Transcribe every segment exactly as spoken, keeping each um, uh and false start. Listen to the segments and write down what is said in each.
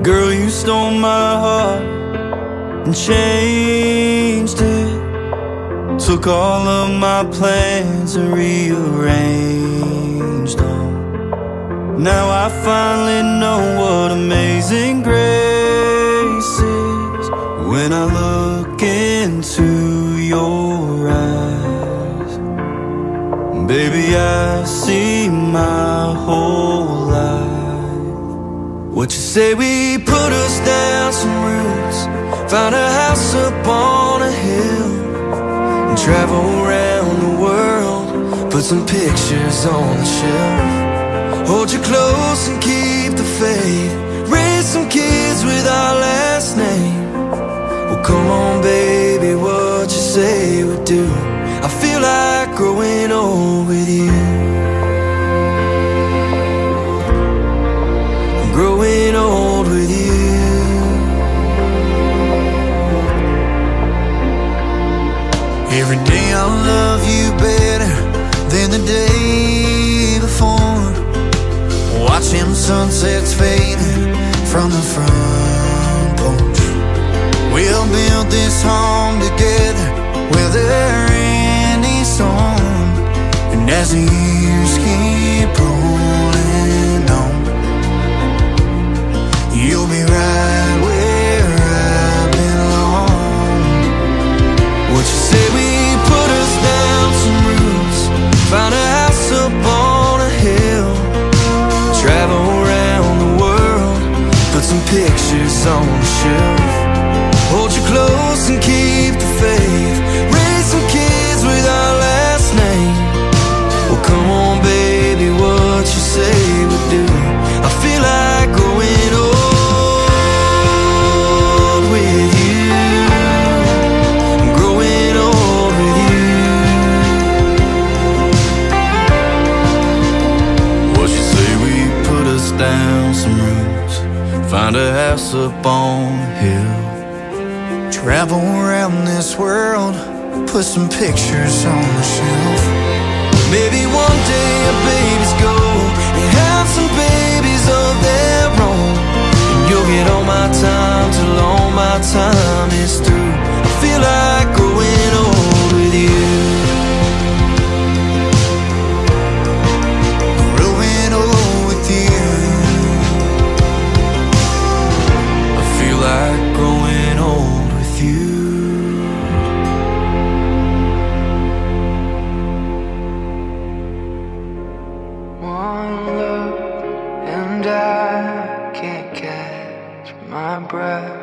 Girl, you stole my heart and changed it. Took all of my plans and rearranged them. Now I finally know what amazing grace is. When I look into your eyes, baby, I see my whole life. What you say, we put us down some roots, found a house up on a hill, and travel around the world, put some pictures on the shelf. Hold you close and keep the faith, raise some kids with our last name. Well, come on, baby, what you say we do. I feel like growing old with you. I'm growing old with you. Every day I love you better than the day before. Watching sunsets fading from the front porch. We'll build this home together, weather any storm. And as the years keep rolling on, you'll be right where I belong. What you say, we put us down some roots, found a house up on a hill, travel around the world, put some pictures on the shelf. Hold you close and keep the faith, raise some kids with our last name. Well, come on, baby, what you say we do. I feel like growing old with you. I'm growing old with you. What you say, we put us down some roots, find a house up on a hill, travel around this world, put some pictures on the shelf. Maybe one day our babies go and have some babies of their own, and you'll get all my time till all my time is through. I feel like growing old with you. Growing old with you. I feel like growing old with you. One look and I can't catch my breath.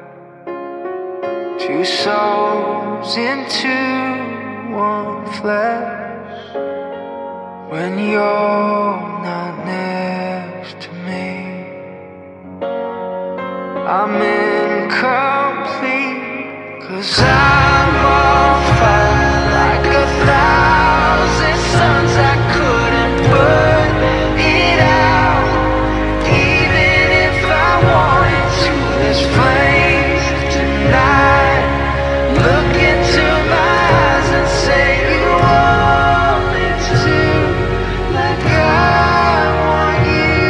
Two souls into one flesh. When you're not next to me, I'm incomplete, 'cause I'm on fire like a thousand suns. I couldn't put it out, even if I wanted to. There's flames tonight. Look into my eyes and say you want me to, like I want you.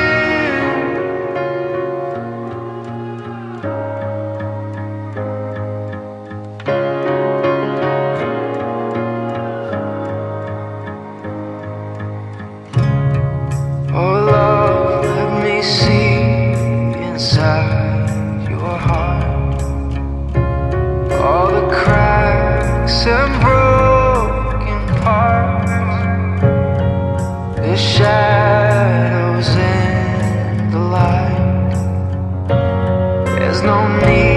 Oh love, let me see inside your heart, all the cracks and broken parts, the shadows in the light. There's no need